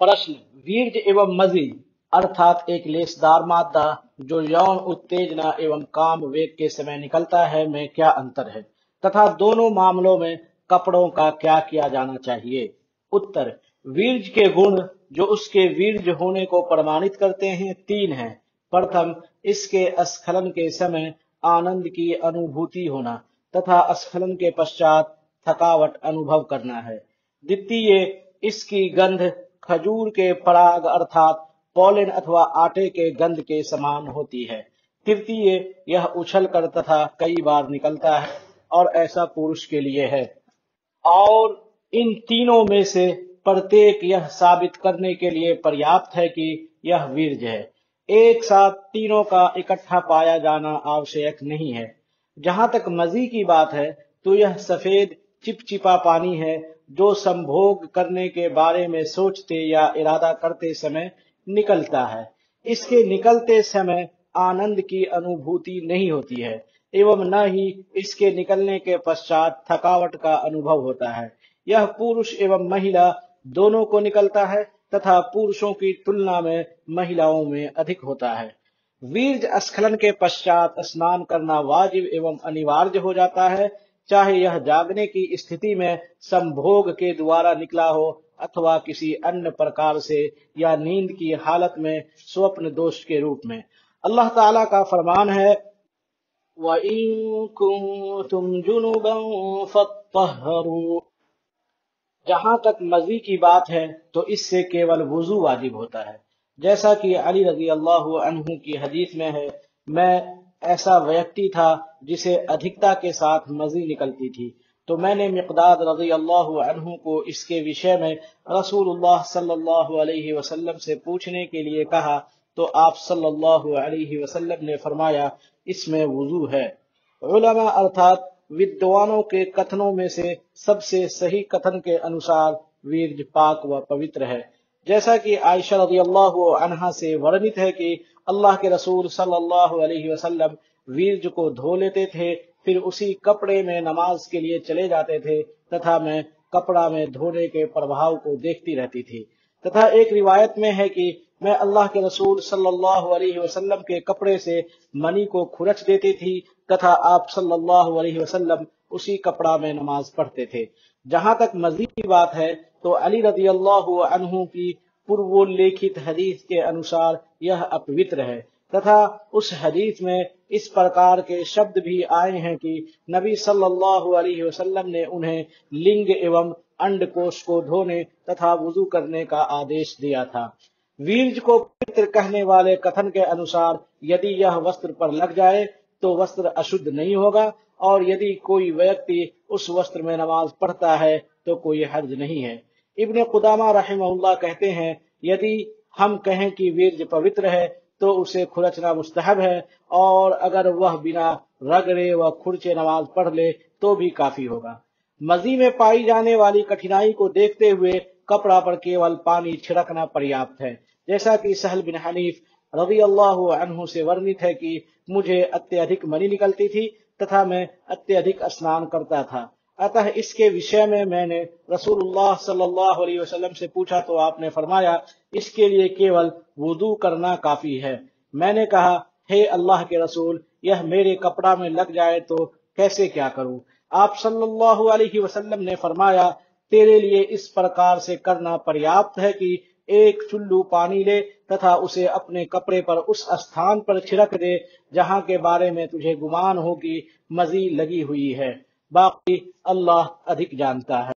प्रश्न। वीर्य एवं मजी अर्थात एक लेसदार मादा जो यौन उत्तेजना एवं काम वेग के समय निकलता है में क्या अंतर है तथा दोनों मामलों में कपड़ों का क्या किया जाना चाहिए। उत्तर। वीर्य के गुण जो उसके वीर्य होने को प्रमाणित करते हैं तीन हैं। प्रथम, इसके स्खलन के समय आनंद की अनुभूति होना तथा स्खलन के पश्चात थकावट अनुभव करना है। द्वितीय, इसकी गंध खजूर के पराग अर्थात पॉलेन अथवा आटे के गंध के समान होती है। तृतीय, यह उछल कर तथा कई बार निकलता है और ऐसा पुरुष के लिए है। और इन तीनों में से प्रत्येक यह साबित करने के लिए पर्याप्त है कि यह वीर्य है। एक साथ तीनों का इकट्ठा पाया जाना आवश्यक नहीं है। जहां तक मजी की बात है तो यह सफेद चिपचिपा पानी है जो संभोग करने के बारे में सोचते या इरादा करते समय निकलता है। इसके निकलते समय आनंद की अनुभूति नहीं होती है एवं न ही इसके निकलने के पश्चात थकावट का अनुभव होता है। यह पुरुष एवं महिला दोनों को निकलता है तथा पुरुषों की तुलना में महिलाओं में अधिक होता है। वीर्य स्खलन के पश्चात स्नान करना वाजिब एवं अनिवार्य हो जाता है, चाहे यह जागने की स्थिति में संभोग के द्वारा निकला हो अथवा किसी अन्य प्रकार से या नींद की हालत में स्वप्न दोष के रूप में। अल्लाह ताला का फरमान है, वइन कुंतुम जुनुबन फत्तहरू। जहां तक मजी की बात है तो इससे केवल वुजू वाजिब होता है। जैसा कि अली रजी अल्लाह अन्हु की हदीस में है, मैं ऐसा व्यक्ति था जिसे अधिकता के साथ मजी निकलती थी, तो मैंने मिक़दाद रजी अल्लाह अन्हु को इसके विषय में रसूलुल्लाह सल्लल्लाहु अलैहि वसल्लम से पूछने के लिए कहा, तो आप सल्लल्लाहु अलैहि वसल्लम ने फरमाया, इसमें वुजू है। उलमा अर्थात विद्वानों के कथनों में से सबसे सही कथन के अनुसार वीर्य पाक व पवित्र है। जैसा कि आयशा रज़ियल्लाहु अन्हा से वर्णित है कि अल्लाह के रसूल सल्लल्लाहु अलैहि वसल्लम वीर्य को धो लेते थे, फिर उसी कपड़े में नमाज के लिए चले जाते थे तथा मैं कपड़ा में धोने के प्रभाव को देखती रहती थी। तथा एक रिवायत में है कि मैं अल्लाह के रसूल सल्लल्लाहु अलैहि वसल्लम के कपड़े से मनी को खुरच देती थी तथा आप सल्लल्लाहु अलैहि वसल्लम उसी कपड़ा में नमाज पढ़ते थे। जहां तक मज़ीद की बात है तो अली रज़ियल्लाहु अन्हु की पूर्वोल्लेखित हदीस के अनुसार यह अपवित्र है तथा उस हदीस में इस प्रकार के शब्द भी आए हैं कि नबी सल्लल्लाहु अलैहि वसल्लम ने उन्हें लिंग एवं अंडकोश को धोने तथा वुजू करने का आदेश दिया था। वीर्य को पवित्र कहने वाले कथन के अनुसार यदि यह वस्त्र पर लग जाए तो वस्त्र अशुद्ध नहीं होगा, और यदि कोई व्यक्ति उस वस्त्र में नमाज पढ़ता है तो कोई हर्ज नहीं है। इब्न कुदामा रहमहुल्लाह कहते हैं, यदि हम कहें कि वीर्य पवित्र है तो उसे खुरचना मुस्तहब है, और अगर वह बिना रगड़े व खुरचे नमाज पढ़ ले तो भी काफी होगा। मजी में पाई जाने वाली कठिनाई को देखते हुए कपड़ा पर केवल पानी छिड़कना पर्याप्त है। जैसा कि सहल बिन हनीफ रज़ी अल्लाहु अन्हु से वर्णित है कि मुझे अत्यधिक मनी निकलती थी तथा मैं अत्यधिक स्नान करता था, अतः इसके विषय में मैंने रसूलुल्लाह सल्लल्लाहु अलैहि वसल्लम से पूछा तो आपने फरमाया, इसके लिए केवल वुदू करना काफी है। मैंने कहा, हे अल्लाह के रसूल, यह मेरे कपड़ा में लग जाए तो कैसे क्या करूं? आप सल्लल्लाहु अलैहि वसल्लम ने फरमाया, तेरे लिए इस प्रकार से करना पर्याप्त है कि एक चुल्लू पानी ले तथा उसे अपने कपड़े पर उस स्थान पर छिड़क दे जहां के बारे में तुझे गुमान हो कि मज़ी लगी हुई है। बाकी अल्लाह अधिक जानता है।